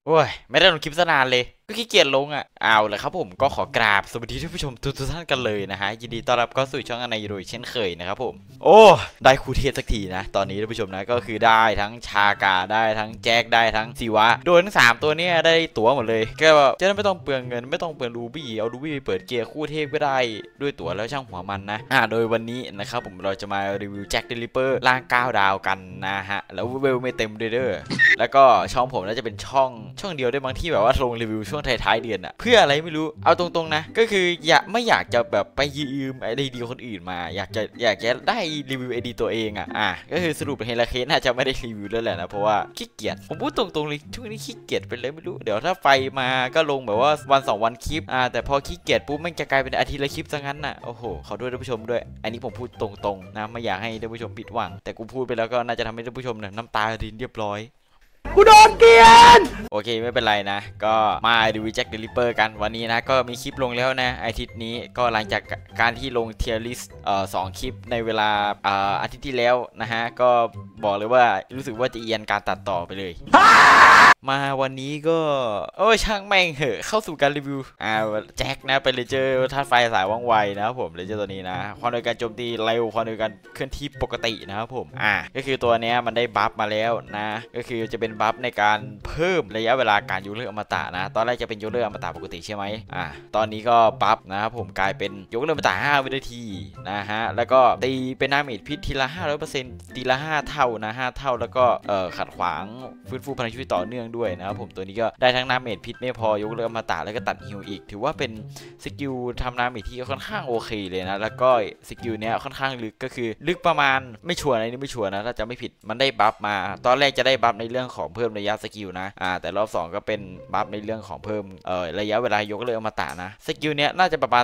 โอ้ยไม่ได้ลงคลิปนานเลยก็ขี้เกียจลงอ่ะเอาเลยครับผมก็ขอกราบสวัสดีท่านผู้ชมทุกท่านกันเลยนะฮะยินดีต้อนรับเข้าสู่ช่องอนายโดยเช่นเคยนะครับผมโอ้ได้ครูเทพสักทีนะตอนนี้ท่านผู้ชมนะก็คือได้ทั้งชากาได้ทั้งแจ็คได้ทั้งศิวะโดนทั้ง3ตัวเนี้ยได้ตั๋วหมดเลยก็จะได้ไม่ต้องเปลืองเงินไม่ต้องเปลืองรูบี้เอารูบี้ไปเปิดเกียร์คู่เทพก็ได้ด้วยตั๋วแล้วช่างหัวมันนะโดยวันนี้นะครับผมเราจะมารีวิวแจ็คเดลิเปอร์ล่าง9 ดาวกันนะฮะแล้วเวลไม่เต็มเด้อแล้วก็ช่องผมน่าจะเป็นช่องเดียวได้บางที่แบบว่าลงรีวิวช่วงท้ายเดือนอะเพื่ออะไรไม่รู้เอาตรงๆนะก็คือไม่อยากจะแบบไปยืมไอดีคนอื่นมาอยากจะได้รีวิวไอดีตัวเองก็คือสรุปเฮลาเคสน่าจะไม่ได้รีวิวแล้วแหละนะเพราะว่าขี้เกียจผมพูดตรงๆเลยช่วงนี้ขี้เกียจไปเลยไม่รู้เดี๋ยวถ้าไฟมาก็ลงแบบว่าวัน2 วันคลิปแต่พอขี้เกียจปุ๊บมันจะกลายเป็นอาทิตย์ละคลิปซะงั้นน่ะโอ้โหขอด้วยท่านผู้ชมด้วยอันนี้ผมพูดตรงๆนะไม่อยากให้ท่านผู้ชมผิดหวังแต่กูพูดไปแล้วก็น่าจะทำให้ท่านผู้ชมเนี่ยน้ำตารินเรียบร้อยกูโดนเกลียนโอเคไม่เป็นไรนะก็มาดูแจ็คเดลิเปอร์กันวันนี้นะก็มีคลิปลงแล้วนะอาทิตย์นี้ก็หลังจากการที่ลงเทียร์ลิสต์2 คลิปในเวลาอาทิตย์ที่แล้วนะฮะก็บอกเลยว่ารู้สึกว่าจะเอียนการตัดต่อไปเลยมาวันนี้ก็โอ้ยช่างแม่งเหอะเข้าสู่การรีวิวแจ็คนะเป็นเลเจอร์ธาตุไฟสายว่องไวนะครับผมเลเจอร์ตัวนี้นะความเร็วการโจมตีเร็วความเร็วการเคลื่อนที่ปกตินะครับผมก็คือตัวนี้มันได้บัฟมาแล้วนะก็คือจะเป็นบัฟในการเพิ่มระยะเวลาการยกเลิกอมตะนะตอนแรกจะเป็นยกเลิกอมตะปกติใช่ไหมตอนนี้ก็บัฟนะครับผมกลายเป็นยกเลิกอมตะ5 วินาทีนะฮะแล้วก็ตีเป็นดาเมจพิษทีละ 500% ตีละ5 เท่านะ5 เท่าแล้วก็ขัดขวางฟื้นฟูพลังชีวิตต่อเนื่องด้วยนะครับผมตัวนี้ก็ได้ทั้งดาเมจพิษไม่พอยกเลิกอมตะแล้วก็ตัดฮิวอีกถือว่าเป็นสกิลทำดาเมจที่ค่อนข้างโอเคเลยนะแล้วก็สกิลเนี้ยค่อนข้างลึกก็คือลึกประมาณไม่ชัวร์นะนี่ไม่ชัวร์นะถ้าจะไม่ผิดมันได้บัฟมาตอนแรกจะได้บัฟในเรื่องของเพิ่มระยะสกิลนะแต่รอบ2ก็เป็นบัฟในเรื่องของเพิ่มระยะเวลายกเลิกอมตะนะสกิลเนี้ยน่าจะประมาณ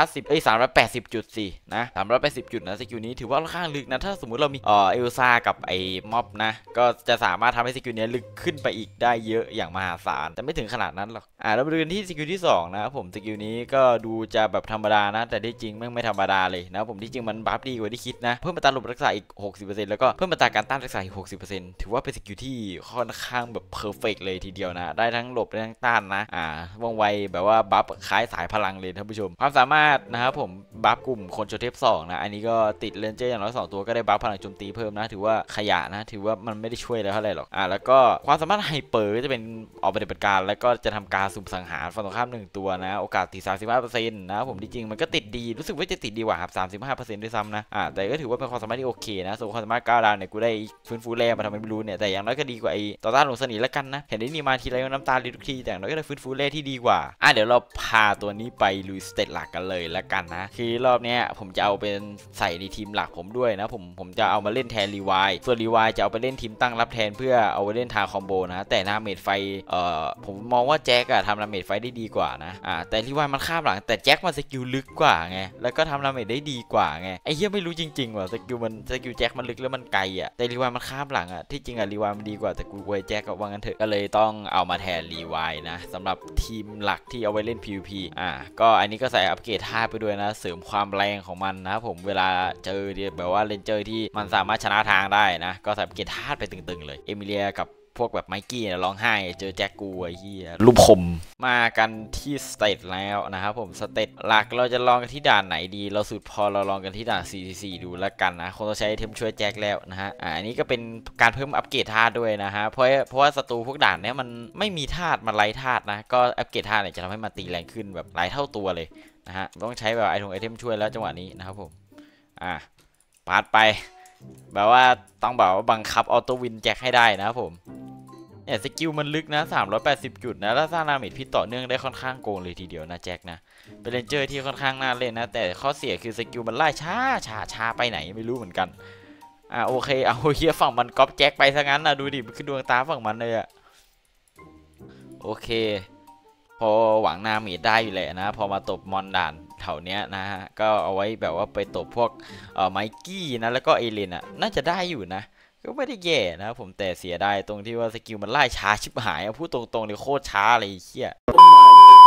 380 จุดสินะ380 จุดนะสกิลนี้ถือว่าค่อนข้างลึกนะถ้าสมมุติเรามีเอลซ่ากับไอ้ม็อบนะก็จะสามารถทำให้สกิลเนี้ยลึกขึ้นไปอีกได้เยอะอย่างมหาศาลแต่ไม่ถึงขนาดนั้นหรอกเราไปดูกันที่สกิลที่2นะครับผมสกิลนี้ก็ดูจะแบบธรรมดานะแต่ที่จริงไม่ธรรมดาเลยนะผมที่จริงมันบัฟดีกว่าที่คิดนะเพิ่มอัตราหลบรักษาอีก 60% แล้วก็เพิ่มอัตราการต้านรักษาอีก 60% ถือว่าเป็นสกิลที่ค่อนข้างแบบเพอร์เฟกต์เลยทีเดียวนะได้ทั้งหลบได้ทั้งต้านนะว่องไวแบบว่าบัฟคล้ายสายพลังเลยท่านผู้ชมความสามารถนะครับผมบัฟกลุ่มคนโจเทพ2นะอันนี้ก็ติดเลนเจอร์อย่างน้อย2 ตัวก็ได้บัฟพลังโจมตีเพิ่มนะถือว่าขยะนะถือว่ามันไม่ได้ช่วยแล้วเท่าไหร่หรอกแล้วก็ความสามารถไฮเปอร์จะเป็นออกปฏิบัติการแล้วก็จะทำการสุ่มสังหารฝั่งตรงข้าม1 ตัวนะโอกาสติด 35% นะผมที่จริงมันก็ติดดีรู้สึกว่าจะติดดีกว่าครับ 35% ด้วยซ้ำนะแต่ก็ถือว่าเป็นความสามารถที่โอเคนะส่วนความสามารถ9 ดาวเนี่ยกูได้ฟื้นฟูแร่มาทำไมไม่รู้เนี่ยแต่อย่างน้อยก็ดีกว่าไอ้ต่อต้านหลงสนิทแล้วกันนะเห็นได้นี่มาทีไรน้ำตาลีทุกทีแต่อย่างน้อยก็ได้ฟื้นฟูแร่ที่ดีกว่าเดี๋ยวเราพาตัวนี้ไปลุยสเตตหลักกันเลยแล้วกันนะคือรอบนี้ผมจะเอาเป็นใส่ในทีมหลักผมด้วยนะผมจะเอามาเล่นแทนรีวายส่วนรีวายจะเอาไปเล่นทีมตั้งรับแทนเพื่อเอาไปเล่นทางคอมโบนะแต่ดาเมจไฟผมมองว่าแจ็คทำดาเมจไฟได้ดีกว่านะแต่รีวายมันข้ามหลังแต่แจ็คมันสกิลลึกกว่าไงแล้วก็ทำดาเมจได้ดีกว่าไงไอ้เหี้ยไม่รู้จริงๆว่ะสกิลแจ็คมันลึกแล้วมันไกลแต่รีวายมันข้ามหลังที่จริงรีวายมันดีกว่าแต่กูไว้แจ็คก็ว่างั้นเถอะก็เลยต้องเอามาแทนรีวายนะสำหรับทีมหลักที่เอาไว้เล่น PVP ก็อันนี้ก็ใส่อัปเกรดท่าไปด้วยนะเสริมความแรงของมันนะผมเวลาเจอแบบว่าเลนเจอร์ที่มันสามารถชนะทางได้นะก็ใส่อัปเกรดท่าไปตึงๆเลยเอมิเลียกับพวกแบบไมกี้เนี่ยร้องไห้เจอแจ็คกูไอ้เหี้ยรูปคมมากันที่สเตตแล้วนะครับผมสเตตหลักเราจะลองกันที่ด่านไหนดีเราสุดพอเราลองกันที่ด่าน 44 ดูแล้วกันนะคงต้องใช้ไอเทมช่วยแจ็คแล้วนะฮะอันนี้ก็เป็นการเพิ่มอัปเกรดธาตุด้วยนะฮะเพราะว่าศัตรูพวกด่านเนี้ยมันไม่มีธาตุมันไร้ธาตุนะก็อัปเกรดธาตุเนี่ยจะทำให้มันตีแรงขึ้นแบบหลายเท่าตัวเลยนะฮะต้องใช้แบบไอเทมช่วยแล้วจังหวะนี้นะครับผมปาดไปแบบว่าต้องแบบว่าบังคับออโต้วินแจ็คให้ได้นะครับผมเนี่ยสกิลมันลึกนะ380 จุดนะแล้วสร้างดาเมจพิษต่อเนื่องได้ค่อนข้างโกงเลยทีเดียวนะแจ็คนะเป็นเลนเจอร์ที่ค่อนข้างน่าเล่นนะแต่ข้อเสียคือสกิลมันไล่ช้าไปไหนไม่รู้เหมือนกันโอเคเอาเฮียฝั่งมันก๊อปแจ็คไปซะงั้นนะดูดิมันคือดวงตาฝั่งมันเลยโอเคพอหวังนาเมจได้อยู่แหละนะพอมาตบมอนด่านแถวเนี้ยนะฮะก็เอาไว้แบบว่าไปตบพวกไมกี้นะแล้วก็เอเลนน่าจะได้อยู่นะก็ไม่ได้แย่นะผมแต่เสียดายตรงที่ว่าสกิลมันไล่ช้าชิบหายพูดตรงๆเลยโคตรช้าเลยเฮีย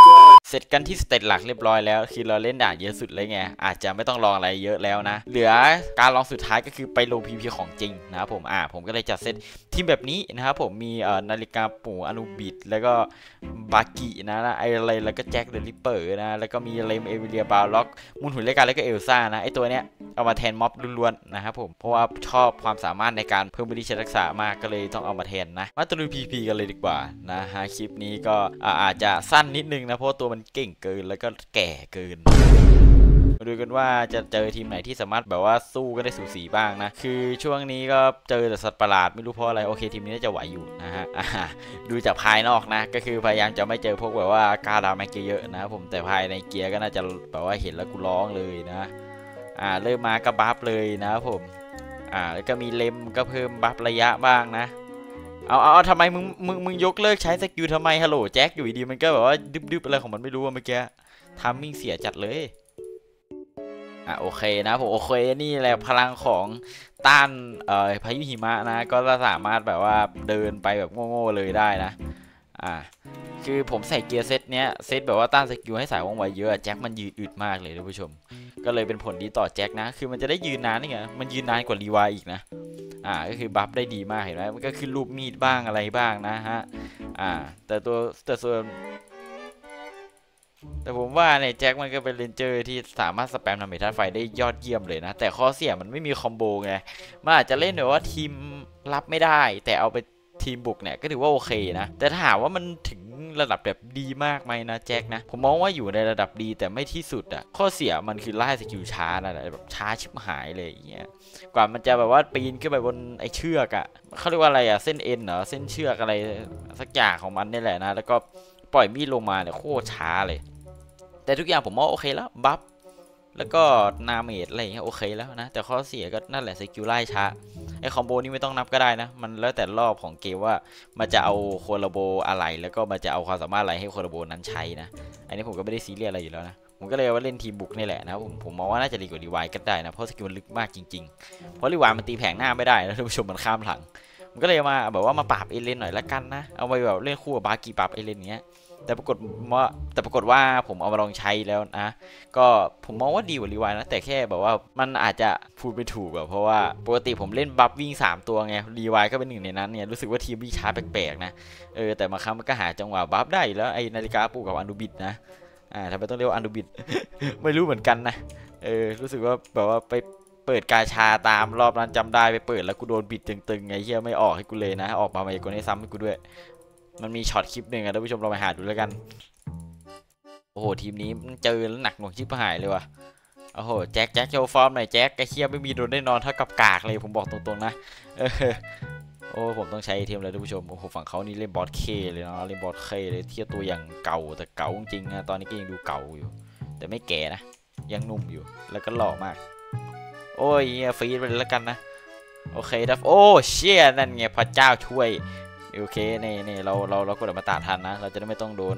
เสร็จกันที่สเตจหลักเรียบร้อยแล้วคือเราเล่นด่านเยอะสุดเลยไงอาจจะไม่ต้องลองอะไรเยอะแล้วนะเหลือการลองสุดท้ายก็คือไปลง PVP ของจริงนะครับผมก็เลยจัดเซตทีมแบบนี้นะครับผมมีนาฬิกาปู่อนูบิดแล้วก็บากินะไออะไรแล้วก็แจ็คเดอะริปเปอร์นะแล้วก็มีเลมเอวิเลียบาล็อกมูนหุ่นเล็กกันแล้วก็เอลซ่านะไอตัวเนี้ยเอามาแทนม็อบล้วนๆนะครับผมเพราะว่าชอบความสามารถในการเพิ่มบริชรักษามากก็เลยต้องเอามาแทนนะมาตะลุย PVP กันเลยดีกว่านะฮะคลิปนี้ก็อาจจะสั้นนิดนึงนะเพราะตัวมันเก่งเกินแล้วก็แก่เกินมาดูกันว่าจะเจอทีมไหนที่สามารถแบบว่าสู้กันได้สูสีบ้างนะคือช่วงนี้ก็เจอแต่สัตว์ประหลาดไม่รู้เพราะอะไรโอเคทีมนี้น่าจะไหวอยู่นะฮะดูจากภายนอกนะก็คือพยายามจะไม่เจอพวกแบบว่ากล้าดาวแม็กเยอะนะผมแต่ภายในเกียร์ก็น่าจะแบบว่าเห็นแล้วกูร้องเลยนะเริ่มมาก็บัฟเลยนะผมแล้วก็มีเลมก็เพิ่มบัฟระยะบ้างนะเอาทำไมมึงยกเลิกใช้สกิลทำไมฮัลโหลแจ็คอยู่ดีมันก็แบบว่าดึบอะไรของมันไม่รู้เมื่อกี้ทามมิ่งเสียจัดเลยโอเคนะผมโอเคนี่แหละพลังของต้านพายุหิมะนะก็สามารถแบบว่าเดินไปแบบโง่ๆเลยได้นะคือผมใส่เกียร์เซตเนี้ยเซตแบบว่าต้านสกิลให้สายว่องไวเยอะแจ็คมันยืนอึดมากเลยท่านผู้ชมก็เลยเป็นผลดีต่อแจ็คนะคือมันจะได้ยืนนานนี่ไงมันยืนนานกว่ารีวายอีกนะก็คือบัฟได้ดีมากเห็นไหมมันก็คือรูปมีดบ้างอะไรบ้างนะฮะแต่ผมว่าเนี่ยแจ็คมันก็เป็นเรนเจอร์ที่สามารถสแปมดาเมจธาตุไฟได้ยอดเยี่ยมเลยนะแต่ข้อเสียมันไม่มีคอมโบไงมันอาจจะเล่นแบบว่าทีมรับไม่ได้แต่เอาไปทีมบุกเนี่ยก็ถือว่าโอเคนะแต่ถ้าหากว่ามันถึงระดับแบบดีมากไหมนะแจ็คนะผมมองว่าอยู่ในระดับดีแต่ไม่ที่สุดข้อเสียมันคือไล่สกิลช้านะแบบช้าชิบหายเลยอย่างเงี้ยกว่ามันจะแบบว่าปีนขึ้นไปบนไอเชือกเขาเรียกว่าอะไรเส้นเอ็นเหรอเส้นเชือกอะไรสักอย่างของมันนี่แหละนะแล้วก็ปล่อยมีดลงมาเนี่ยโคตรช้าเลยแต่ทุกอย่างผมว่าโอเคแล้วบัฟแล้วก็นาเมจอะไรอย่างเงี้ยโอเคแล้วนะแต่ข้อเสียก็นั่นแหละสกิลไล่ช้าไอคอมโบนี้ไม่ต้องนับก็ได้นะมันแล้วแต่รอบของเกมว่ามันจะเอาโคลาโบอะไรแล้วก็มันจะเอาความสามารถอะไรให้โคลาโบนั้นใช้นะอันนี้ผมก็ไม่ได้ซีเรียสอะไรอยู่แล้วนะผมก็เลยว่าเล่นทีมบุกนี่แหละนะผมมองว่าน่าจะดีกว่ารีไวท์ก็ได้นะเพราะสกิลมันลึกมากจริงๆเพราะรีไวท์มันตีแผงหน้าไม่ได้นะท่านผู้ชมมันข้ามหลังมันก็เลยมาแบบว่ามาปราบเอเลนหน่อยละกันนะเอาไปแบบเล่นคู่กับบากีปราบเอเลนเงี้ยแต่ปรากฏว่าผมเอามาลองใช้แล้วนะก็ผมมองว่าดีกว่ารีไวท์นะแต่แค่แบบว่ามันอาจจะพูดไม่ถูกเพราะว่าปกติผมเล่นบัฟวิ่ง3ตัวไงรีไวท์ก็เป็นหนึ่งในนั้นเนี่ยรู้สึกว่าทีมวิ่งช้าแปลกๆนะแต่มาครั้งมันก็หาจังหวะบัฟได้แล้วไอนาฬิกาปูกับอันดูบิดนะทำไมต้องเรียกว่าอันดูบิด ไม่รู้เหมือนกันนะรู้สึกว่าแบบว่าไปเปิดกาชาตามรอบนั้นจำได้ไปเปิดแล้วกูโดนบิดตึงๆไงเฮียไม่ออกให้กูเลยนะออกมาไม่กูให้ซ้ำให้กูด้วยมันมีช็อตคลิปหนึ่งท่านผู้ชมเราไปหาดูแล้วกันโอ้โหทีมนี้มันเจอแล้วหนักหน่วงชิบหายเลยว่ะโอ้โหแจ็คโชว์ฟอร์มหน่อยแจ็คไอ้เฮียไม่มีโดนได้นอนเท่ากับกากเลยผมบอกตรงๆนะโอ้ผมต้องใช้เทมเลยท่านผู้ชมโอ้โหฝั่งเขานี่เล่นบอสเคเลยนะเล่นบอสเคเลยเทียบตัวอย่างเก่าแต่เก่าจริงนะตอนนี้ก็ยังดูเก่าอยู่แต่ไม่แก่นะยังนุ่มอยู่แล้วก็หล่อมากโอ้ยฟรีดไปเลยแล้วกันนะโอเคครับโอ้เชี่ยนั่นไงพระเจ้าช่วยโอเคนี่เรากดมาตาทันนะเราจะได้ไม่ต้องโดน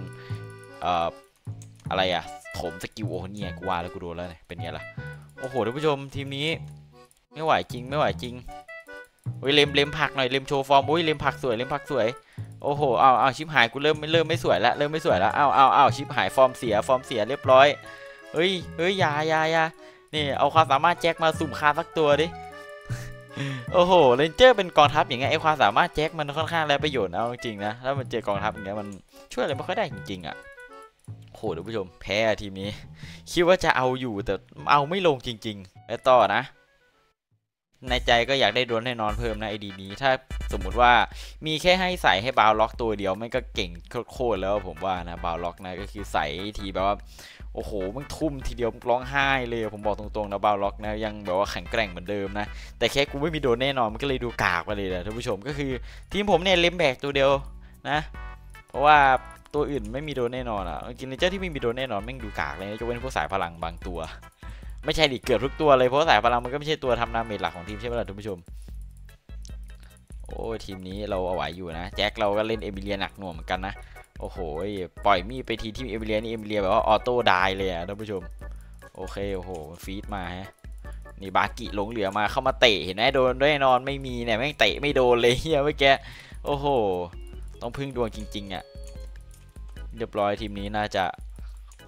อะไรโถมสกิลโอ้เนี่ยกูว่าแล้วกูโดนแล้วเนี่ยเป็นไงล่ะโอ้โหท่านผู้ชมทีมนี้ไม่ไหวจริงเฮ้ยเล็มผักหน่อยเล็มโชว์ฟอร์มอุ้ยเล็มผักสวยโอ้โหเอาชิปหายกูเริ่มไม่สวยแล้วเอาชิปหายฟอร์มเสียเรียบร้อยเฮ้ยอย่านี่เอาความสามารถแจ็คมาสุ่มคาสักตัวดิโอ้โหเรนเจอร์เป็นกองทัพอย่างเงี้ยไอความสามารถแจ็คมันค่อนข้างแล้วประโยชน์เอาจริงนะถ้ามันเจอกองทัพอย่างเงี้ยมันช่วยอะไรไม่ค่อยได้จริงโหท่านผู้ชมแพ้ทีมนี้คิดว่าจะเอาอยู่แต่เอาไม่ลงจริงๆแล้วต่อนะในใจก็อยากได้โดนแน่นอนเพิ่มนะไอดีนี้ถ้าสมมุติว่ามีแค่ให้ใส่ให้บาวล็อกตัวเดียวไม่ก็เก่งโคตรแล้วผมว่านะบาวล็อกนะก็คือใส่ทีแบบว่าโอ้โหมันทุ่มทีเดียวร้องไห้เลยผมบอกตรงๆนะบาวล็อกนะยังแบบว่าแข็งแกร่งเหมือนเดิมนะแต่แค่กูไม่มีโดนแน่นอนมันก็เลยดูกากไปเลยนะท่านผู้ชมก็คือทีมผมเนี่ยเล็มแบกตัวเดียวนะเพราะว่าตัวอื่นไม่มีโดนแน่นอนจริงๆเจ้าที่ไม่มีโดนแน่นอนแม่งดูกากเลยนะจะเป็นพวกสายพลังบางตัวไม่ใช่ดิเกือบทุกตัวเลยเพราะสายพลังมันก็ไม่ใช่ตัวทำดาเมจหลักของทีมใช่ไหมล่ะท่านผู้ชมโอ้ทีมนี้เราเอาไหวอยู่นะแจ็คเราก็เล่นเอมิเลียหนักหน่วงเหมือนกันนะโอ้โหปล่อยมีไปทีที่เอมิเลียนี่เอมิเลียแบบว่าออโต้ได้เลยท่านผู้ชมโอเคโอ้โหฟีดมาฮะนี่บากิหลงเหลือมาเข้ามาเตะเห็นไหมโดนแน่นอนไม่มีเนี่ยแม่งเตะไม่โดนเลยเฮียเมื่อกี้โอ้โหต้องพึ่งดวงจริงๆเรียบร้อยทีมนี้น่าจะ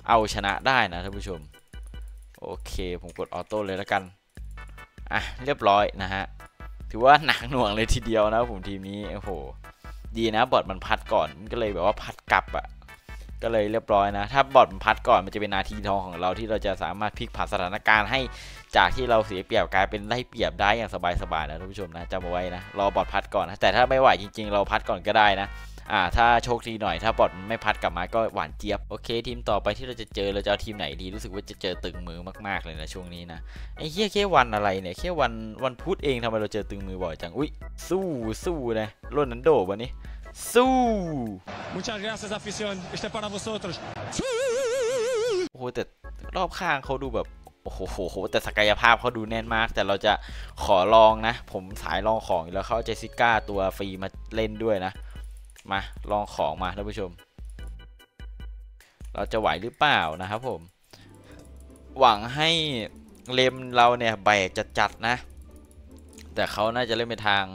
เอาชนะได้นะท่านผู้ชมโอเคผมกดออโต้เลยแล้วกันอ่ะเรียบร้อยนะฮะถือว่าหนักหน่วงเลยทีเดียวนะผมทีมนี้โอ้โหดีนะบอทมันพัดก่อนมันก็เลยแบบว่าพัดกลับอ่ะก็เลยเรียบร้อยนะถ้าบอทมันพัดก่อนมันจะเป็นนาทีทองของเราที่เราจะสามารถพลิกผันสถานการณ์ให้จากที่เราเสียเปรียบกลายเป็นได้เปรียบได้อย่างสบายๆนะท่านผู้ชมนะจำเอาไว้นะรอบอทพัดก่อนนะแต่ถ้าไม่ไหวจริงๆเราพัดก่อนก็ได้นะถ้าโชคดีหน่อยถ้าบอทไม่พัดกลับมาก็หวานเจี๊ยบโอเคทีมต่อไปที่เราจะเจอเราจะเอาทีมไหนดีรู้สึกว่าจะเจอตึงมือมากๆเลยนะช่วงนี้นะไอ้เหี้ยแค่วันอะไรเนี่ยแค่วันพุธเองทำไมเราเจอตึงมือบ่อยจังอุ้ยสู้นะโรนัลโดวันนี้สู้ Muchas gracias afición este para vosotros โอ้โหแต่รอบข้างเขาดูแบบโอ้โหแต่ศักยภาพเขาดูแน่นมากแต่เราจะขอลองนะผมสายลองของอยู่แล้วเขาเจสสิก้าตัวฟรีมาเล่นด้วยนะมาลองของมาท่านผู้ชมเราจะไหวหรือเปล่านะครับผมหวังให้เลมเราเนี่ยแบกจัดนะแต่เขาน่าจะเล่นไปทาง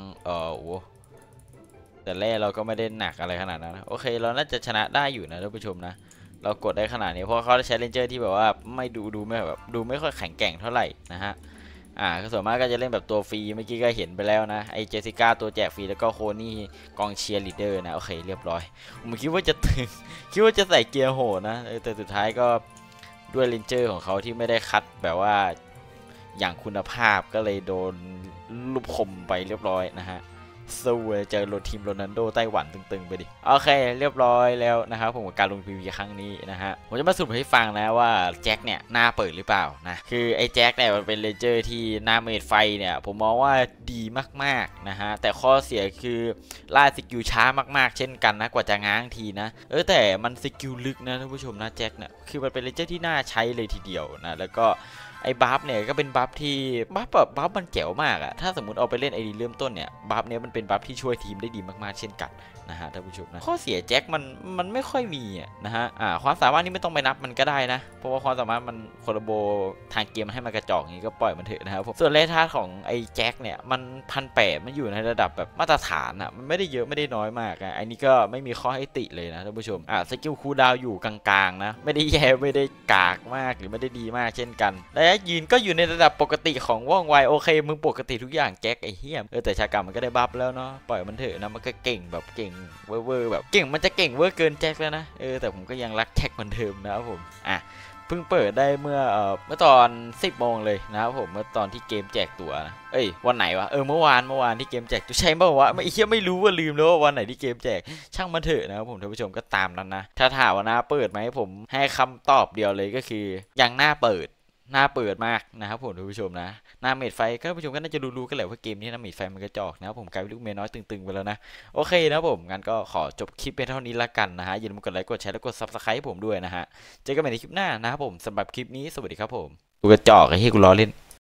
แต่แรกเราก็ไม่ได้หนักอะไรขนาดนั้นโอเคเราน่าจะชนะได้อยู่นะท่านผู้ชมนะเรากดได้ขนาดนี้เพราะเขาใช้เลนเจอร์ที่แบบว่าไม่ดูไม่ค่อยแข็งแกร่งเท่าไหร่นะฮะส่วนมากก็จะเล่นแบบตัวฟรีเมื่อกี้ก็เห็นไปแล้วนะไอเจสสิก้าตัวแจกฟรีแล้วก็โคนี่กองเชียร์ลีดเดอร์นะโอเคเรียบร้อยผมคิดว่าจะถึงคิดว่าจะใส่เกียร์โหนะแต่สุดท้ายก็ด้วยเลนเจอร์ของเขาที่ไม่ได้คัดแบบว่าอย่างคุณภาพก็เลยโดนลูกคมไปเรียบร้อยนะฮะสู้เจอทีมโรนัลโดไต้หวันตึงๆไปดิโอเคเรียบร้อยแล้วนะครับผมกับการลง PV ครั้งนี้นะฮะผมจะมาสรุปให้ฟังนะว่าแจ็คเนี่ยหน้าเปิดหรือเปล่านะคือไอ้แจ็คเนี่ยมันเป็นเลเจอร์ที่หน้าเมดไฟเนี่ยผมมองว่าดีมากๆนะฮะแต่ข้อเสียคือล่าสกิลช้ามากๆเช่นกันนะกว่าจะง้างทีนะแต่มันสกิลลึกนะท่านผู้ชมนะแจ็คเนี่ยคือมันเป็นเลเจอร์ที่น่าใช้เลยทีเดียวนะแล้วก็ไอ้บัฟเนี่ยก็เป็นบัฟที่บัฟมันแจ๋วมากอะถ้าสมมติเอาไปเล่นไอดีเริ่มต้นเนี่ยบัฟเนี่ยมันเป็นบัฟที่ช่วยทีมได้ดีมากๆเช่นกันนะฮะท่านผู้ชมนะข้อเสียแจ็คมันไม่ค่อยมีนะฮะความสามารถนี่ไม่ต้องไปนับมันก็ได้นะเพราะว่าความสามารถมันโคลาโบทางเกมให้มันกระจอกอย่างนี้ก็ปล่อยมันเถอะนะครับผมส่วนเลทาร์ของไอ้แจ็คเนี่ยมัน1,800มันอยู่ในระดับแบบมาตรฐานอะมันไม่ได้เยอะไม่ได้น้อยมากอันนี้ก็ไม่มีข้อให้ติเลยนะท่านผู้ชมสกิลคูลดาวอยู่กลางๆนะไม่ได้แย่ไม่ได้กากมากหรือไม่ได้ดีมากเช่นกันและยืนก็อยู่ในระดับปกติของว่องไวโอเคมึงปกติทุกอย่างแจ็คไอ้เหี้ยแต่ชากามันก็ได้บัฟแล้วเนาะปล่อยมันเถอะนะมันก็เก่งแบบเก่งเวอร์แบบเก่งมันจะเก่งเวอร์เกินแจ็คแล้วนะแต่ผมก็ยังรักแจ็คเหมือนเดิมนะครับผมเพิ่งเปิดได้เมื่อตอน 10 โมงเลยนะครับผมเมื่อตอนที่เกมแจกตัวนะวันไหนวะเมื่อวานที่เกมแจกตัวใช่เมื่อวะไม่รู้ว่าลืมแล้วว่าวันไหนที่เกมแจกช่างมันเถอะนะครับผมท่านผู้ชมก็ตามนั้นนะถ้าถามว่าหน้าเปิดไหมผมให้คำตอบเดียวเลยก็คือยังหน้าเปิดมากนะครับผมท่านผู้ชมนะหน้าเมดไฟก็ท่านผู้ชมก็น่าจะรู้กันแหละว่าเกมนี้หน้าเมดไฟมันกระจอกนะครับผมกลายเป็นลูกเมียน้อยตึงๆไปแล้วนะโอเคนะผมงั้นก็ขอจบคลิปไปเท่านี้ละกันนะฮะอย่าลืมกดไลค์กดแชร์และกด Subscribe ให้ผมด้วยนะฮะเจอกันใหม่ในคลิปหน้านะครับผมสำหรับคลิปนี้สวัสดีครับผมกูกระจอกไอ้เหี้ยกูล้อเล่น